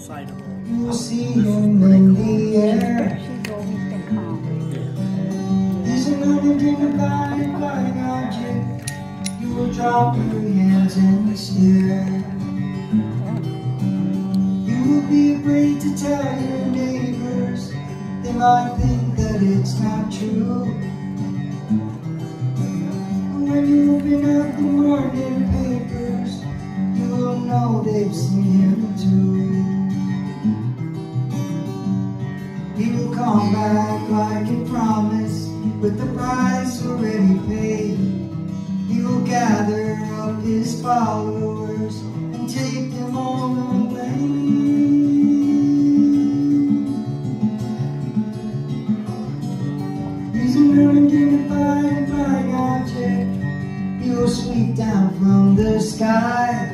side of the You will see him in the air. She's always been calm. He's another dignified flying object. You will drop your hands and stare. You will be afraid to tell your neighbors. They might think that it's not true. When you open up the morning papers, you will know they've seen him too. He will come back like he promised, with the price already paid. He will gather up his followers and take them all away. He's an unidentified flying object. He will sweep down from the sky.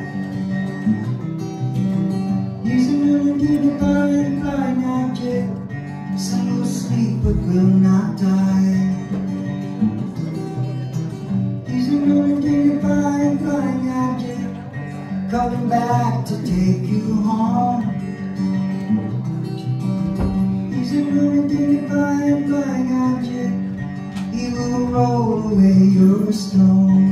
He's an unidentified flying object. Some will sleep but will not die. He's an unidentified flying object, coming back to take you home. He's an unidentified flying object. He will roll away your stone.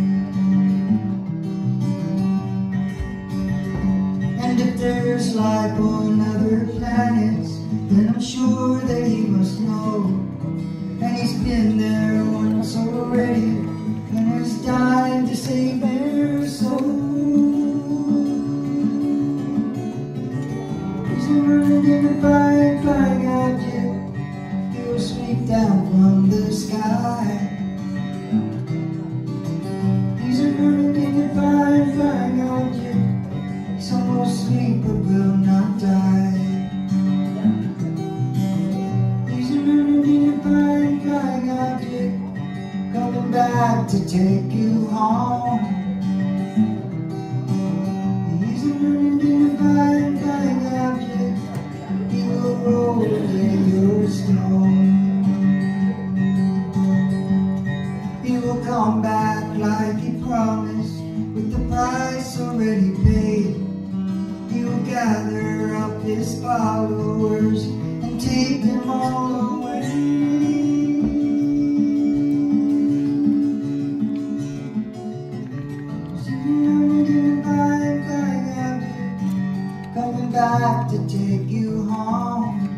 And if there's life on other planets, then I'm sure that he must know. And he's been there once already, and has died to save their soul. He's an unidentified flying object. He will sweep down from the sky. He's an unidentified flying object. Some will sleep but will not die. Flying object, coming back to take you home. He's an unidentified flying object. He will roll away your stone. He will come back like he promised, with the price already paid. He will gather up his followers and take them all away. Coming back to take you home.